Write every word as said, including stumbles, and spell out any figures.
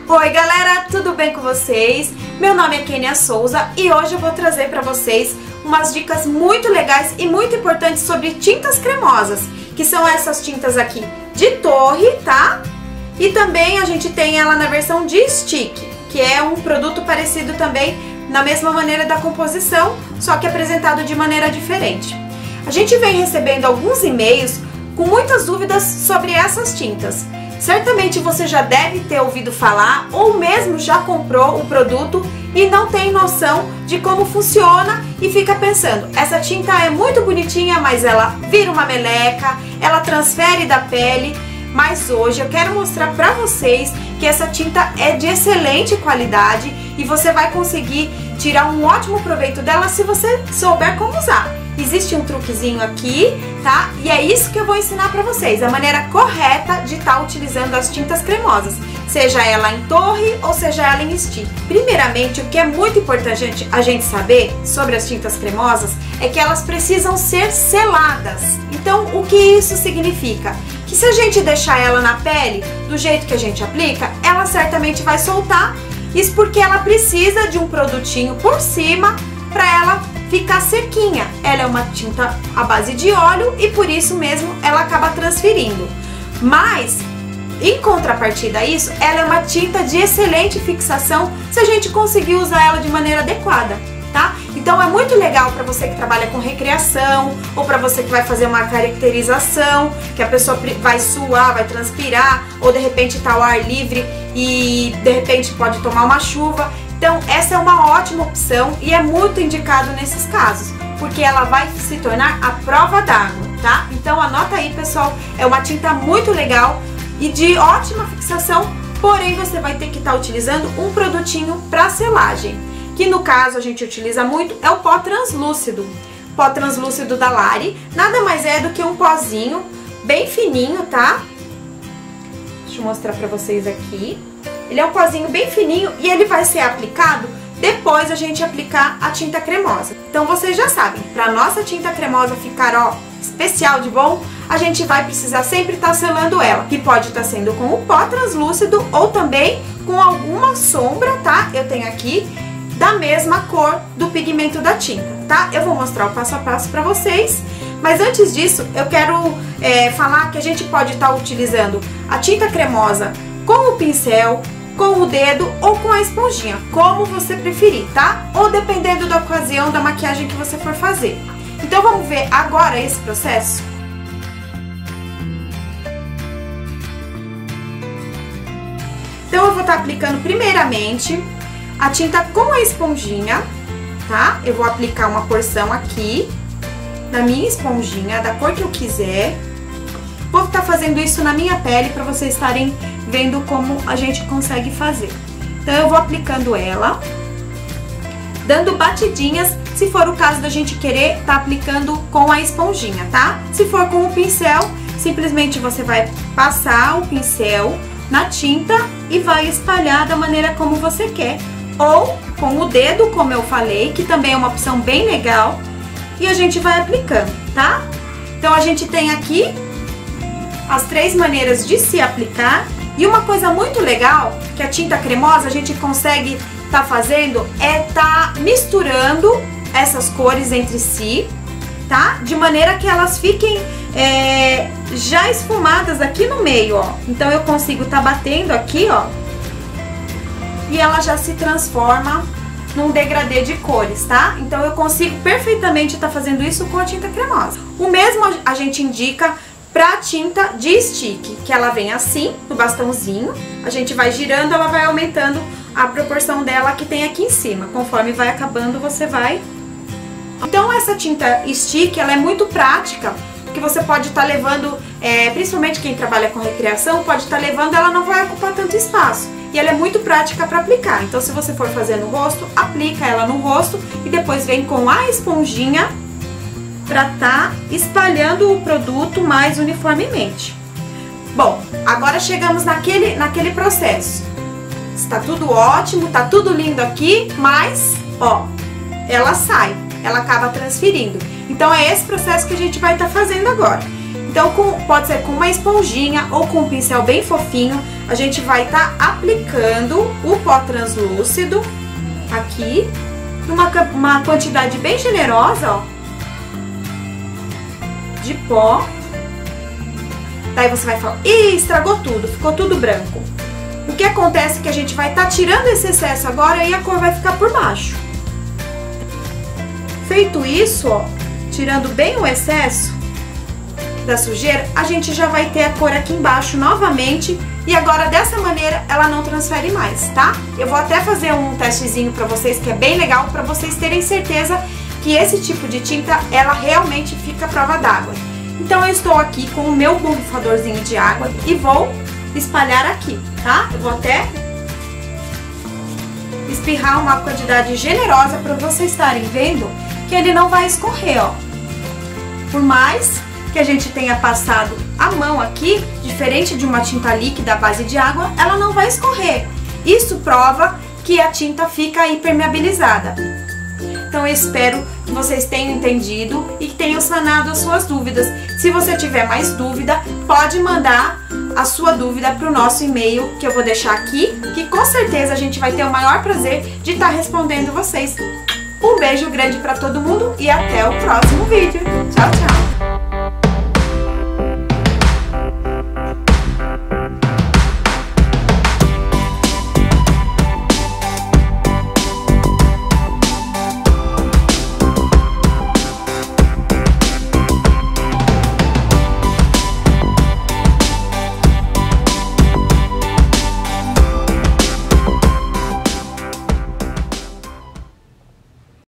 Oi galera, tudo bem com vocês? Meu nome é Kênia Souza e hoje eu vou trazer para vocês umas dicas muito legais e muito importantes sobre tintas cremosas, que são essas tintas aqui de torre, tá? E também a gente tem ela na versão de stick, que é um produto parecido também na mesma maneira da composição, só que apresentado de maneira diferente. A gente vem recebendo alguns e-mails com muitas dúvidas sobre essas tintas. Certamente você já deve ter ouvido falar ou mesmo já comprou o produto e não tem noção de como funciona e fica pensando, essa tinta é muito bonitinha, mas ela vira uma meleca, ela transfere da pele. Mas hoje eu quero mostrar pra vocês que essa tinta é de excelente qualidade e você vai conseguir tirar um ótimo proveito dela se você souber como usar. Existe um truquezinho aqui, tá? E é isso que eu vou ensinar pra vocês, a maneira correta de estar utilizando as tintas cremosas, seja ela em torre ou seja ela em stick. Primeiramente, o que é muito importante a gente saber sobre as tintas cremosas é que elas precisam ser seladas. Então, o que isso significa? Que se a gente deixar ela na pele do jeito que a gente aplica, ela certamente vai soltar. Isso porque ela precisa de um produtinho por cima para ela ficar sequinha. Ela é uma tinta à base de óleo e por isso mesmo ela acaba transferindo. Mas, em contrapartida a isso, ela é uma tinta de excelente fixação se a gente conseguir usar ela de maneira adequada, tá? Então é muito legal para você que trabalha com recreação ou para você que vai fazer uma caracterização, que a pessoa vai suar, vai transpirar ou de repente tá ao ar livre e de repente pode tomar uma chuva. Então essa é uma ótima opção e é muito indicado nesses casos, porque ela vai se tornar a prova d'água, tá? Então anota aí, pessoal, é uma tinta muito legal e de ótima fixação, porém você vai ter que estar utilizando um produtinho para selagem, que no caso a gente utiliza muito, é o pó translúcido. Pó translúcido da Lari, nada mais é do que um pozinho bem fininho, tá? Deixa eu mostrar pra vocês aqui. Ele é um pozinho bem fininho e ele vai ser aplicado depois a gente aplicar a tinta cremosa. Então vocês já sabem, pra nossa tinta cremosa ficar, ó, especial de bom, a gente vai precisar sempre estar selando ela, que pode estar sendo com o pó translúcido ou também com alguma sombra, tá? Eu tenho aqui da mesma cor do pigmento da tinta, tá? Eu vou mostrar o passo a passo pra vocês, mas antes disso eu quero é, falar que a gente pode estar utilizando a tinta cremosa com o pincel, com o dedo ou com a esponjinha, como você preferir, tá? Ou dependendo da ocasião da maquiagem que você for fazer. Então vamos ver agora esse processo? Então eu vou estar aplicando primeiramente a tinta com a esponjinha, tá? Eu vou aplicar uma porção aqui da minha esponjinha, da cor que eu quiser. Vou estar fazendo isso na minha pele para vocês estarem vendo como a gente consegue fazer. Então eu vou aplicando ela, dando batidinhas, se for o caso da gente querer estar aplicando com a esponjinha, tá? Se for com o pincel, simplesmente você vai passar o pincel na tinta e vai espalhar da maneira como você quer. Ou com o dedo, como eu falei, que também é uma opção bem legal, e a gente vai aplicando, tá? Então a gente tem aqui as três maneiras de se aplicar, e uma coisa muito legal que a tinta cremosa a gente consegue tá fazendo é tá misturando essas cores entre si, tá? De maneira que elas fiquem é, já esfumadas aqui no meio, ó. Então eu consigo tá batendo aqui, ó, e ela já se transforma num degradê de cores, tá? Então eu consigo perfeitamente estar fazendo isso com a tinta cremosa. O mesmo a gente indica pra tinta de stick, que ela vem assim, no bastãozinho, a gente vai girando, ela vai aumentando a proporção dela que tem aqui em cima. Conforme vai acabando, você vai... Então essa tinta stick, ela é muito prática, porque você pode estar levando, é, principalmente quem trabalha com recreação, pode estar levando, ela não vai ocupar tanto espaço. E ela é muito prática para aplicar. Então se você for fazer no rosto, aplica ela no rosto e depois vem com a esponjinha para tá espalhando o produto mais uniformemente. Bom, agora chegamos naquele, naquele processo. Está tudo ótimo, tá tudo lindo aqui, mas, ó, ela sai, ela acaba transferindo. Então é esse processo que a gente vai estar fazendo agora. Então com, pode ser com uma esponjinha ou com um pincel bem fofinho, a gente vai estar tá aplicando o pó translúcido aqui, numa uma quantidade bem generosa, ó, de pó. Daí você vai falar, ih, estragou tudo, ficou tudo branco. O que acontece é que a gente vai estar tá tirando esse excesso agora e a cor vai ficar por baixo. Feito isso, ó, tirando bem o excesso da sujeira, a gente já vai ter a cor aqui embaixo novamente. E agora dessa maneira ela não transfere mais, tá? Eu vou até fazer um testezinho pra vocês que é bem legal, pra vocês terem certeza que esse tipo de tinta, ela realmente fica à prova d'água. Então eu estou aqui com o meu borrifadorzinho de água e vou espalhar aqui, tá? Eu vou até espirrar uma quantidade generosa para vocês estarem vendo que ele não vai escorrer, ó. Por mais que a gente tenha passado a mão aqui, diferente de uma tinta líquida à base de água, ela não vai escorrer. Isso prova que a tinta fica impermeabilizada. Então eu espero que vocês tenham entendido e que tenham sanado as suas dúvidas. Se você tiver mais dúvida, pode mandar a sua dúvida para o nosso e-mail, que eu vou deixar aqui, que com certeza a gente vai ter o maior prazer de estar respondendo vocês. Um beijo grande para todo mundo e até o próximo vídeo. Tchau, tchau!